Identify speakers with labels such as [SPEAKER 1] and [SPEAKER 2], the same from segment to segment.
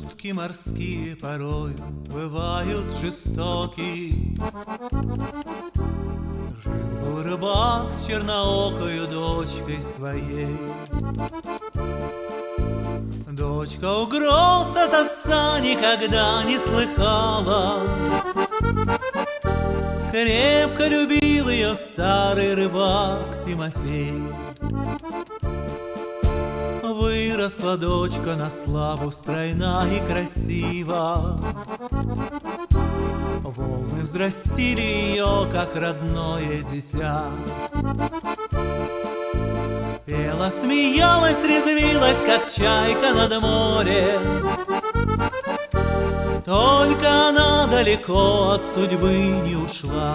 [SPEAKER 1] Шутки морские порой бывают жестоки. Жил-был рыбак с черноокою дочкой своей. Дочка угроз от отца никогда не слыхала. Крепко любил ее старый рыбак Тимофей. Выросла дочка на славу, стройна и красива. Волны взрастили ее, как родное дитя. Пела, смеялась, резвилась, как чайка над морем. Только она далеко от судьбы не ушла.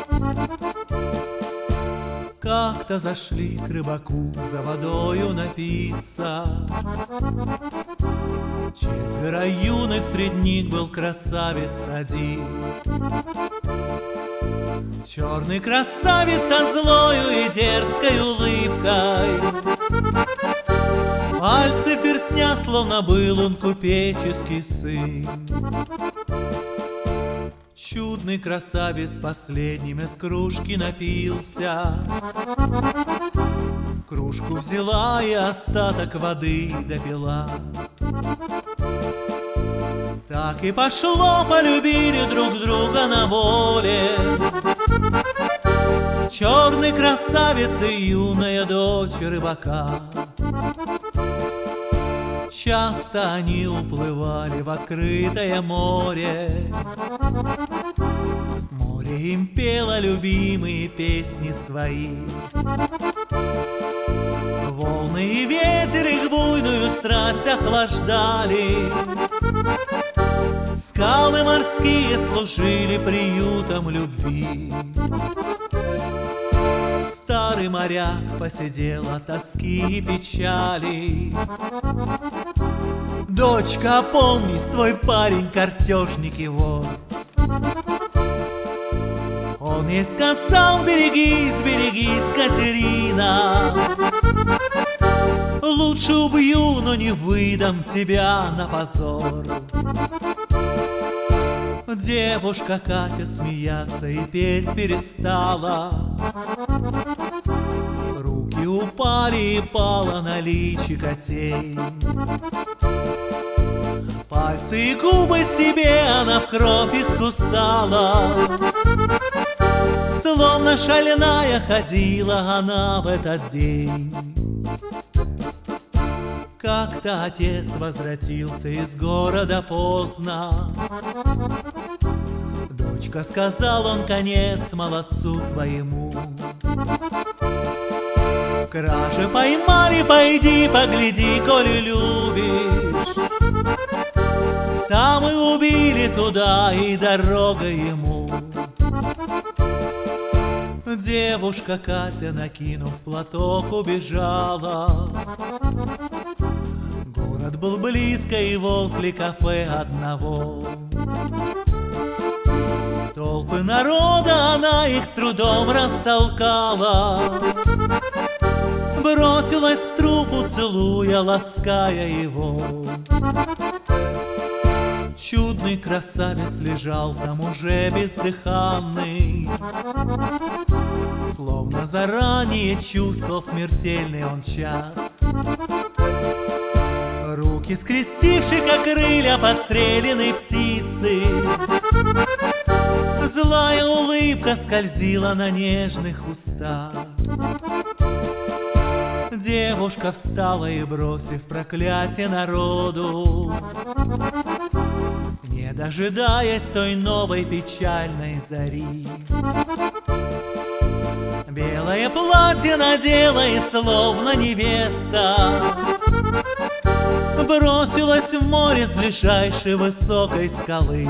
[SPEAKER 1] Как-то зашли к рыбаку за водою напиться. Четверо юных, среди них был красавец один. Черный красавец со злою и дерзкой улыбкой. Пальцы в перстнях, словно был он купеческий сын. Чудный красавец последним из кружки напился. Кружку взяла и остаток воды допила. Так и пошло, полюбили друг друга на воле. Черный красавец и юная дочь рыбака. Часто они уплывали в открытое море. Море им пело любимые песни свои. Волны и ветер их буйную страсть охлаждали. Скалы морские служили приютом любви. Старый моряк посидел от тоски и печали. Дочка, опомнись, твой парень картежник и вор. Он ей сказал: берегись, берегись, Катерина. Лучше убью, но не выдам тебя на позор. Девушка Катя смеяться и петь перестала. Руки упали и пала на личико тень. Пальцы и губы себе она в кровь искусала. Словно шальная ходила она в этот день. Как-то отец возвратился из города поздно. Дочка, сказал он, конец молодцу твоему. Краже поймали, пойди погляди, коли любишь. Там и убили, туда и дорога ему. Девушка Катя, накинув платок, убежала. Город был близко и возле кафе одного. Толпы народа она их с трудом растолкала. Бросилась к трупу, целуя, лаская его. Чудный красавец лежал там уже бездыханный. Словно заранее чувствовал смертельный он час. Руки скрестивши, как крылья подстреленной птицы. Злая улыбка скользила на нежных устах. Девушка встала и, бросив проклятие народу, не дожидаясь той новой печальной зари, белое платье надела и, словно невеста, бросилась в море с ближайшей высокой скалы.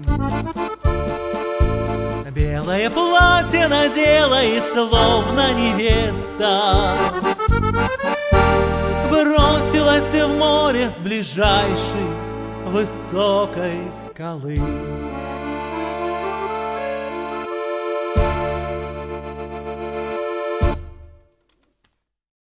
[SPEAKER 1] Белое платье надела и, словно невеста, бросилась в море с ближайшей высокой скалы.